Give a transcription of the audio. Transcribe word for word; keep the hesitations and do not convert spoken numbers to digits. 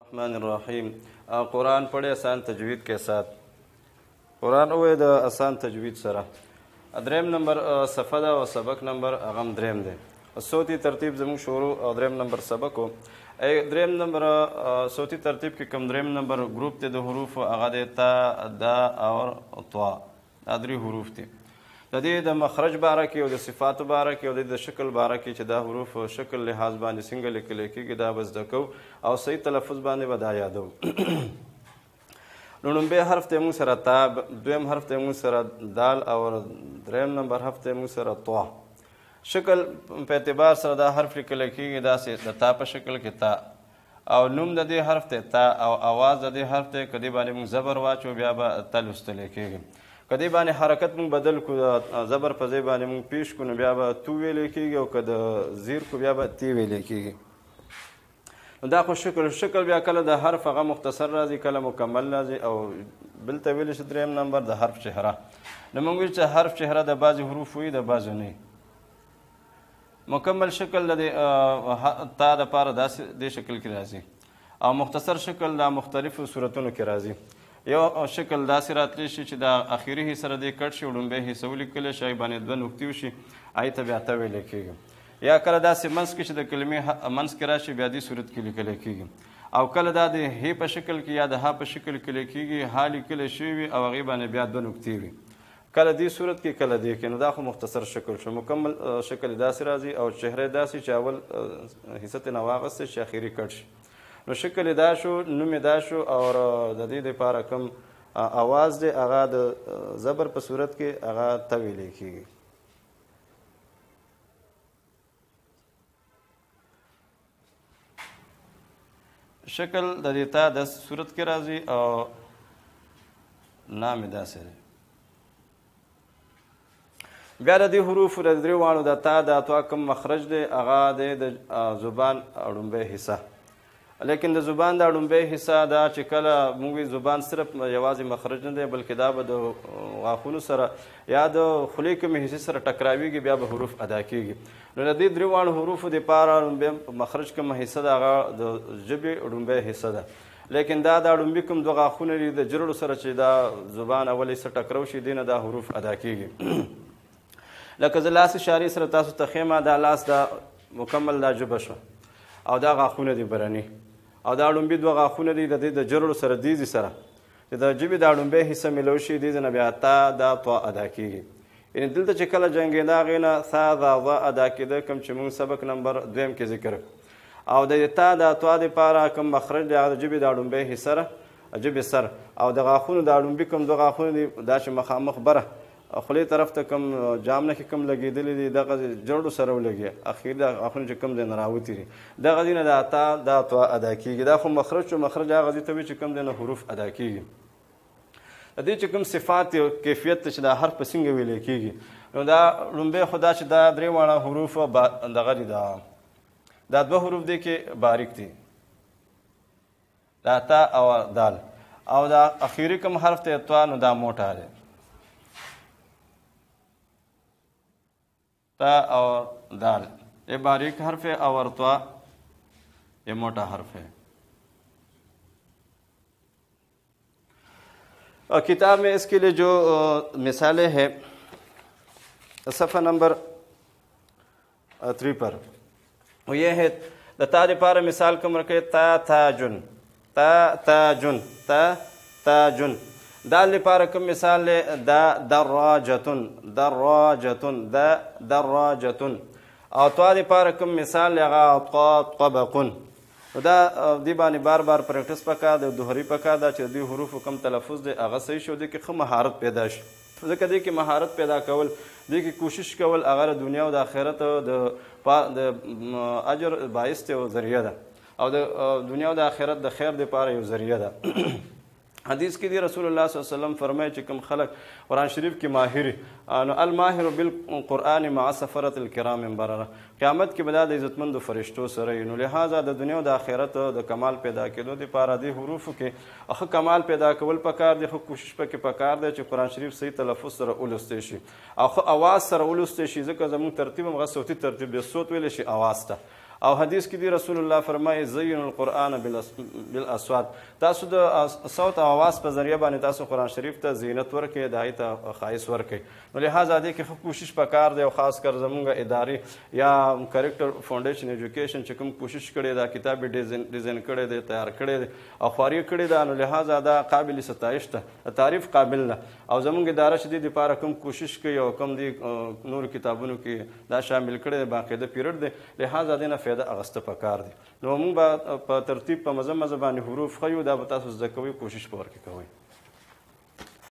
الرحمن الرحیم. قرآن پڑھے آسان تجوید کے ساتھ. قرآن اوے د آسان تجوید سره. دریم نمبر صفحه ده او سبق نمبر هغه دریم دی. صوتی ترتیب زموږ شروع او دریم نمبر سبق و. دریم نمبر صوتی ترتیب کې کوم دریم نمبر ګروپ دی د حروف هغه دی تا دا او طا. دا درې حروف دي. د دې د مخرج باره کې او د صفاتو باره کې او د شکل باره کې چې دا حروف شکل لحاظ باندې څنګه لیکل کېږي دا به زده کوو او صحیح تلفظ باندې به دا یادوو. نو لومبی حرف دی موږ سره تا، دویم حرف دی موږ سره دال او دریم نمبر حرف دی موږ سره طا. شکل په اعتبار سره دا حرف لیکل کېږي داسې د تا په شکل کې تا او نوم د دې حرف دی تا او اواز د دې حرف دی که دې باندې موږ زبر واچو بیا به تا لوستلی کېږي. که دې باندې حرکت موږ بدل کړو زبر په ځای باندې موږ پیش کړو نو بیا به تو ویلی کېږي او که د زیر کړو بیا به تی ویلی کېږي. نو دا خو شکل شکل بیا کله د حرف هغه مختصر راځي کله مکمل راځي او بل ته ویلی شي دریم نمبر د حرف چهره. نو موږ ویل چې حرف چهره د بعضې حروف وي د بعضو نه. مکمل شکل د تا دپاره داسې دې شکل کې راځي او مختصر شکل د مختلفو صورتونو کې راځي. یو شکل داسې راتلی شي چې د اخري حصه د دې کټ شي لومبی حصه ولیکلی شي باندې دوه نقطې وشي هغې ته بیا ته ویلی کېږي. یا کله داسې منځ کې چې د کلمې منځ کې راشي بیا دې صورت کې لیکلی کېږي. او کله دا د هې په شکل کې یا د ها په شکل کې لیکېږي ها لیکلی شوي وي او هغې باندې بیا دوه نقطې وي. کله دې صورت کې کله دې کې. نو دا خو مختصر شکل شو. مکمل شکل داسې راځي او چهره داسې چې اول حصه ترې نه واغستی چې اخري کټ شي. نو شکل دا شو، نوم دا شو او د دې دپاره کوم اواز دی هغه د زبر په صورت کې هغه ته ویلی کېږي. شکل د دې تا د صورت کې راځي او نام یې داسې دی. بیا د دې حروفو د درې واړو د تا د اتوا کوم مخرج دی هغه دی د زبان اړومبی حصه. لیکن د زبان دا اړومبی حصه دا چې کله موږ وایي زبان صرف یوازې مخرج نه دی بلکې دا به د غاښونو سره یا د خولې کومې حصې سره ټکراویږي بیا به حروف ادا کېږي. نو د دې درې واړو حروفو دپاره اړومبی مخرج کومه حصه ده هغه د ژبې اړومبی حصه ده. لیکن دا د اړومبي کوم دوه غاښونه دي د جرړو سره چې دا زبان اول حصه ټکرو شي دې نه دا حروف ادا کېږي. لکه زه لاس اشارې سره تاسو ته ښیم دا لاس دا مکمل دا ژبه شوه او دا غاښونه دي برني او دا اړومبي دوه غاښونه دي د دې د جرړو سره دیزي سره چې د ژبې د اړومبی حصه میلو شي دیزې نه بیا تا دا طا ادا کېږي. یعنې دلته چې کله جنګېده هغې نه ثا ذا ظا ادا کېده کوم چې موږ سبق نمبر دویم کې ذکر او د تا د طا دپاره کوم مخرج دی هغه د ژبې د اړومبی حصه ده ژبې سر او د غاښونو د اړومبي کوم دوه غاښونه دي دا چې مخامخ بره خولې طرف ته کوم جام نه کې کوم لګېدلي دي دغه جړو سره ولګي اخري د غاښونه چې کوم ځای نه راوتي دي دغه ځای نه دا تا دا طا ادا کېږي. دا خو مخرج شو. مخرج هغه ځای ته وي چې کوم ځای نه حروف ادا کېږي. د دې چې کوم صفات کیفیت ته چې دا حرف په څنګه ویلی کېږي نو دا لومبی خو دا چې دا درې واړه حروف دغه دي دا دا دوه حروف دی کې باریک دي دا تا او دال او دا اخري کوم حرف دی طا نو دا موټه دی. تا اور دال یہ باریک حرف ہے اور طا یہ موٹا حرف ہے. اور کتاب میں اس کے لیے جو مثالیں ہیں صفحہ نمبر تھری پر وہ یہ ہے تا دپاره مثال کوم رکھے تا تاجن تا تاجن تا تاجن. دال لپاره کوم مثال دی دا دراجتن دراجتن دا دراجتن. او طا دپاره کوم مثال دی هغه طا طبقن. دا دې باندې بار بار پریکټس پکار دی دوهري پکار ده چې د دې حروفو کوم تلفظ دی هغه صحیح شو دې کې ښه مهارت پیدا شي. ځکه دې کې مهارت پیدا کول دې کې کوشش کول هغه د دنیا او د آخرت د اجر باعث دی او ذریعه ده او د دنیا او د آخرت د خیر دپاره یو ذریعه ده. حدیث کې دی رسول الله صلی الله علیه وسلم فرمایي چې کوم خلک قرآن شریف کې ماهر نو الماهر بالقرآن مع سفرة الکرام برره قیامت کې به دا د عزتمندو فرشتو سره وي. نو لہٰذا د دنیا او د آخرت د کمال پیدا کېدو دپاره دې حروفو کې ښه کمال پیدا کول پکار دی. ښه کوشش پکې پکار دی چې قرآن شریف صحیح تلفظ سره ولوستی شي او ښه اواز سره ولوستی شي. ځکه زموږ ترتیب هم هغه صوتي ترتیب دی. صوت ویلی شي اواز ته او حدیث کې دی رسول الله فرمایي زین القرآن بالاصوات، تاسو د صوت او اواز په ذریعه باندې تاسو قرآن شریف ته زینت ورکړئ، د هغې ته ښایست ورکړئ. نو لحاظه دې کې ښه کوشش پکار دی، او خاص کر زمونږ ادارې یا کریکټر فاونډیشن ایجوکیشن چې کوم کوشش کړی دا کتاب یې ډیزاین کړی دی، تیار کړی دی او خواري کړې ده، نو لحاظه دا قابل ستایش ده، تعریف قابل ده. او زمونږ اداره چې دې دپاره کوم کوشش کوي او کوم دې نورو کتابونو کې دا شامل کړی دی، باقاعده پیریډ دی، لحاظه دې نه فایده اخیسته پکار دی. نو موږ به په ترتیب په مزه مزه باندې حروف ښیو، دا به تاسو زده کوئ، کوشش به ورکې کوئ.